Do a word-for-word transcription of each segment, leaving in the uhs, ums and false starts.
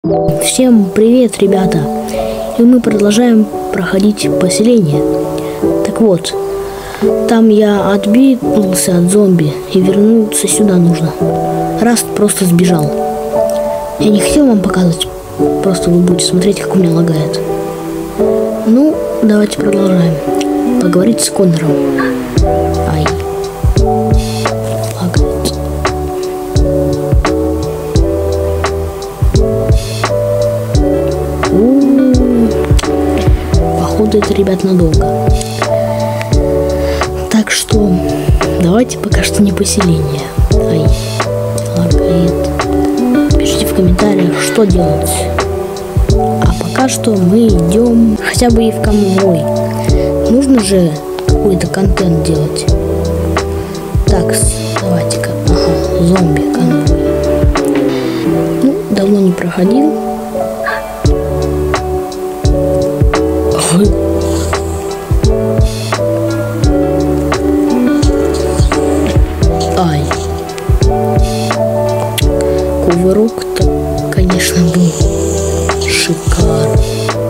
Всем привет, ребята! И мы продолжаем проходить поселение. Так вот, там я отбился от зомби и вернуться сюда нужно. Раст просто сбежал. Я не хотел вам показывать, просто вы будете смотреть, как у меня лагает. Ну, давайте продолжаем. Поговорить с Коннором. Ай. Лагает. У-у-у. Походу это, ребят, надолго. Так что давайте пока что не поселение. Ай. Лагает. Пишите в комментариях, что делать. А пока что мы идем хотя бы и в конвой. Нужно же какой-то контент делать. Так, давайте-ка. Ага, зомби конвой. Ну, давно не проходил. Ай. Кувырок-то, конечно, был шикарный.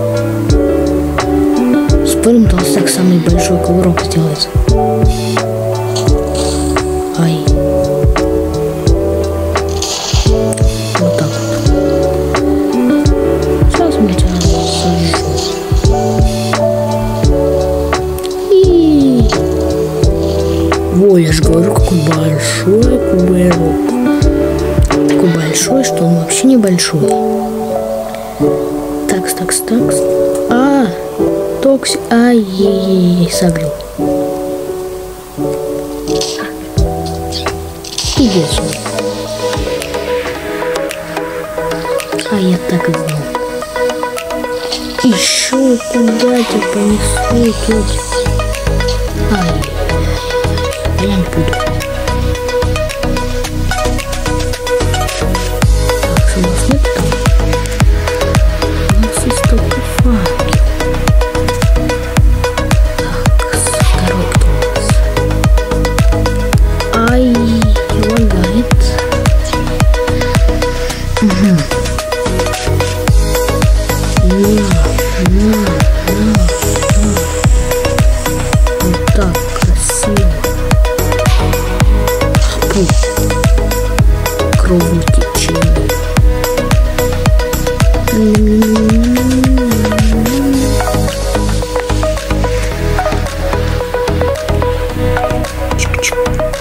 Спорим, толстяк самый большой кувырок сделает. Ай. Вот так вот. Сейчас мы тебя сажу. И... Ой, я же говорю, какой большой кувырок. Такой большой, что он вообще небольшой. Такс, такс, такс. А, токсик. Ай-яй-яй, согрел. Иди отсюда. А я так и знал. Еще куда тебя понесло, тетя? Ай, я не буду. Так, что у нас нет там? У нас есть только факел. Так, коробка у нас. Ай, лагает. Угу. На, на, на, на. Вот так красиво. Фу. Кровотечение. Чик-чик.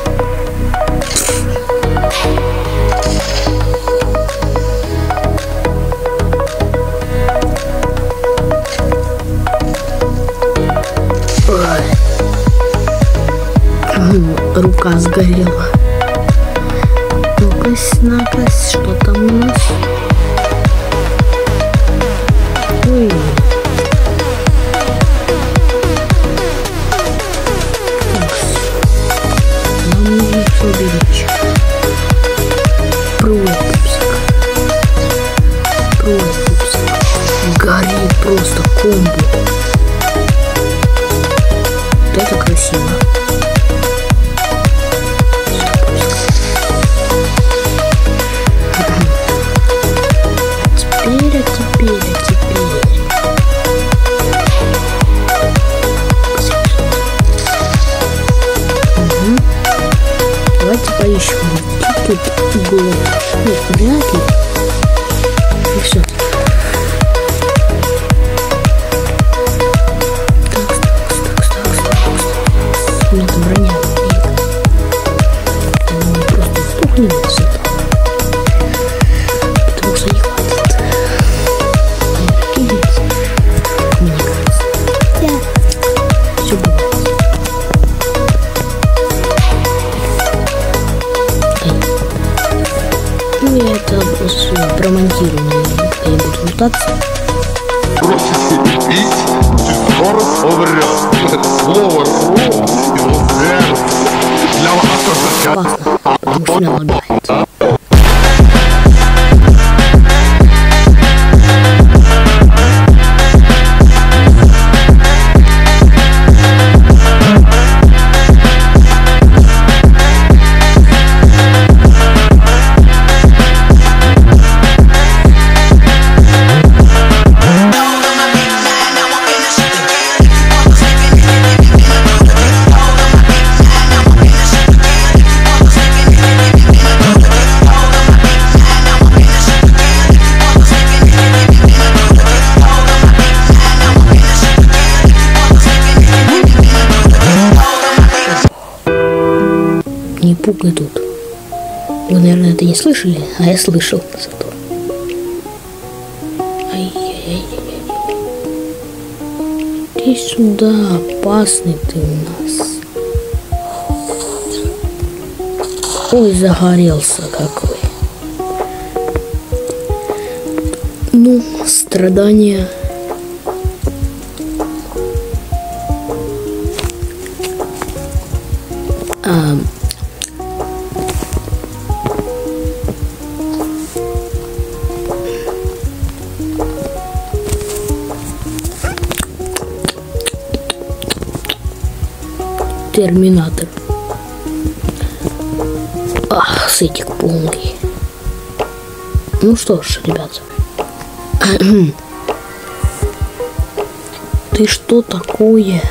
Рука сгорела. Ну-ка, на-ка, что там у нас? Ой. Так. Нам нужно все беречь. Пропуск. Пропуск. Горит просто комбо. Вот это красиво. Теперь, а теперь, а теперь. Угу. Давайте поищем. Тут угол. Нет, вряд ли. И все. Так, так, так, так, так. У меня там броня. Он просто сдохнет с этого. Потому что не хватит. Мне кажется. Да. Все бывает. Ну я это все промонтирую, когда я буду лутаться. Просите пить, ты скоро соврет. Слово «ром» его вверх. Для вас это Опасно, потому что меня лагает. пугай тут. Вы, наверное, это не слышали, а я слышал зато. Ай-яй-яй-яй. Иди сюда, опасный ты у нас. Ой, загорелся какой. Ну, страдания. А... Терминатор. Ах, сытик полный. Ну что ж, ребята. Ты что такое?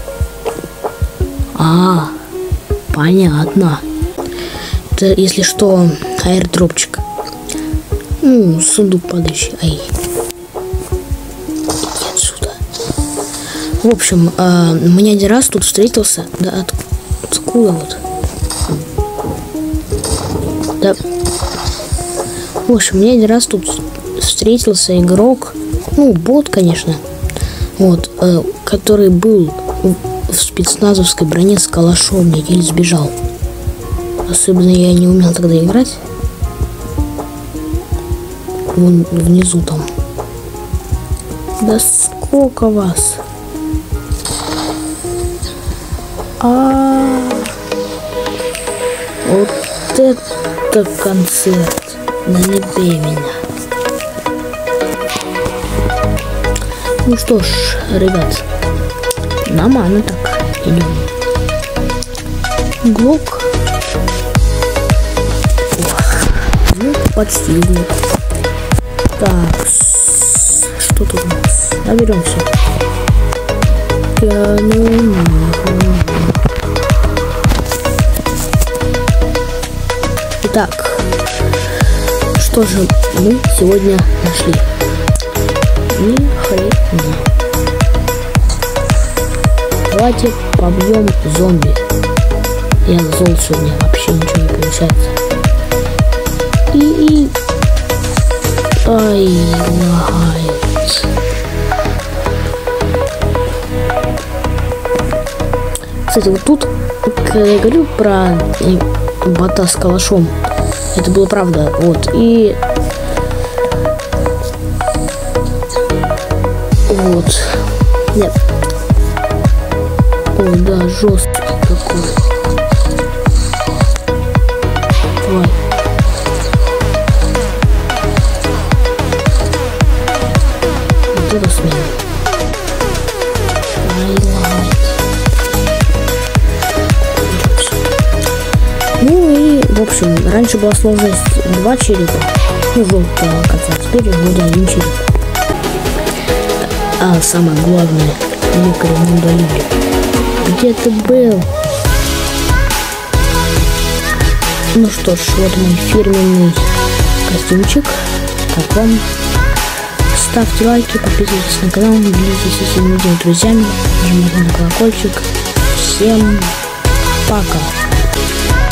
А, понятно. Это, если что, аирдропчик. Ну, сундук падающий. Ай. Иди отсюда. В общем, э, мне один раз тут встретился. Да от, откуда вот? Да. В общем, мне один раз тут встретился игрок. Ну, бот, конечно. Вот, э, который был в спецназовской броне с калашом. Я еле сбежал. Особенно я не умел тогда играть. Вон внизу там. Да сколько вас? А, вот это концерт. Да не бей меня. Ну что ж, ребят, нормально так идем. Глок. Ну, почти глок. Так, что тут у нас? Наберемся. Итак, что же мы сегодня нашли? Ни хрена. Давайте побьем зомби. Я зол сегодня, вообще ничего не получается. И... и... Ай, лагает. Кстати, вот тут, когда я говорю про бота с калашом, это было правда. Вот, и... Вот. Нет. Ой, да, жесткий такой. Давай. Вот это смело. Ай, ладно. Ну и, в общем, раньше была сложность два черепа. Ну, желтого конца. Теперь будет один череп. А самое главное, лекарь мудолюбие. Где ты был? Ну что ж, вот мой фирменный костюмчик. Как вам? Ставьте лайки, подписывайтесь на канал, делитесь этим видео с друзьями, нажимайте на колокольчик. Всем пока!